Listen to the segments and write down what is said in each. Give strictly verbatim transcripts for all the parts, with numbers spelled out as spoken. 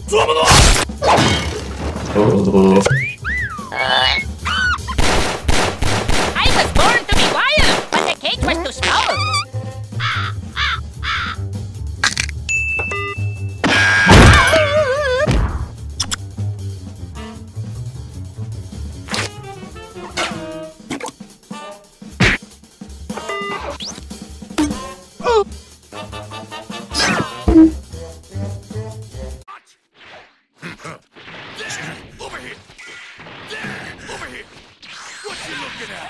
Oh. I was born to be wild, but the cage was too small. Over here! There! Over here! What you looking at?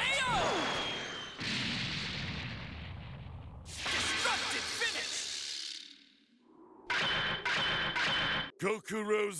Destructive finish! Goku Rose!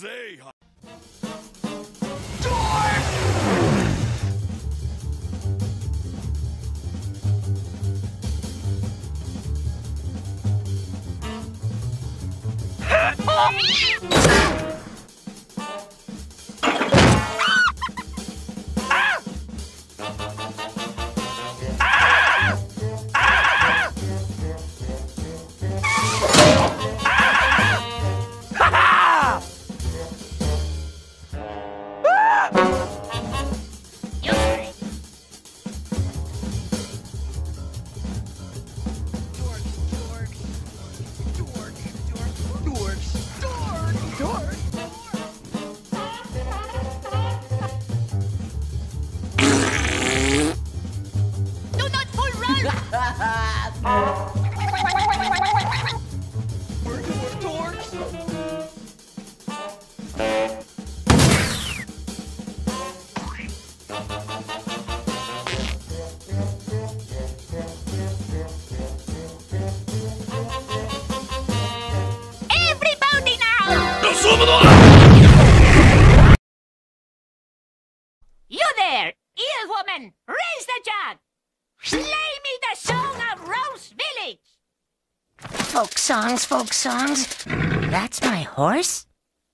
You there, eel woman, raise the jug. Play me the song of Rose Village. Folk songs, folk songs. That's my horse?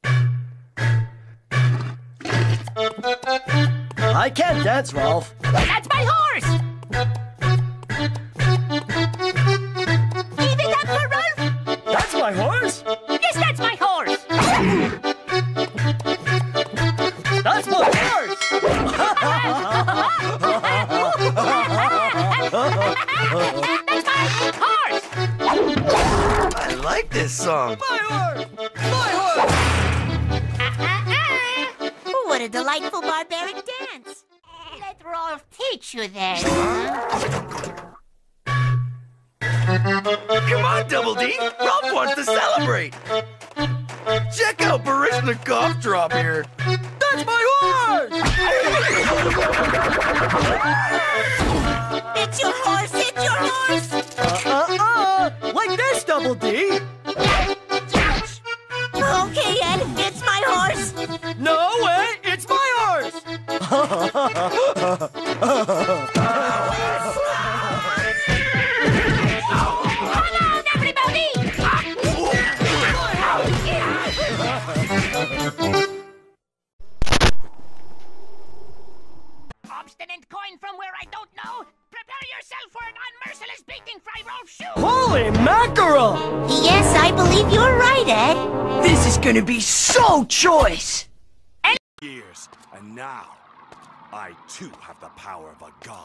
I can't dance, Ralph. That's my horse. Give it up for Ralph. That's my horse. Yes, that's my horse. That's my horse. That's my horse. I like this song. My horse. My horse. What a delightful barbaric dance. Let Rolf teach you then. Come on, Double D. Ralph wants to celebrate. Check out Baryshnikov drop here. That's my horse. It's your horse, it's your horse. Uh-uh-uh. Like this, Double D. Okay, Ed, it's my horse. No way, it's my horse. Come on, everybody! Obstinate coin from where I don't know. Prepare yourself for an unmerciless beating, Fry Rolf shoe. Holy mackerel! Yes, I believe you're right, Ed. This is gonna be so choice. Years, and now, I too have the power of a god.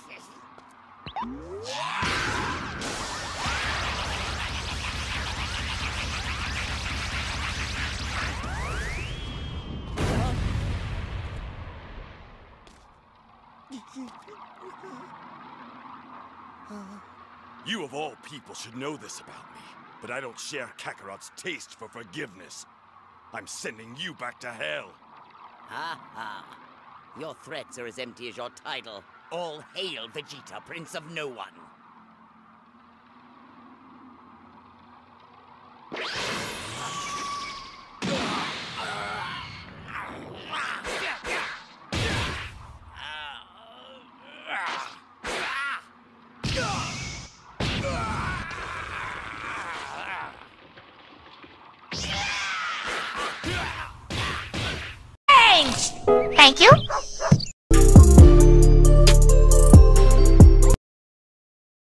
You of all people should know this about me, but I don't share Kakarot's taste for forgiveness. I'm sending you back to hell. Ha ha. Your threats are as empty as your title. All hail Vegeta, Prince of No One. Thank you.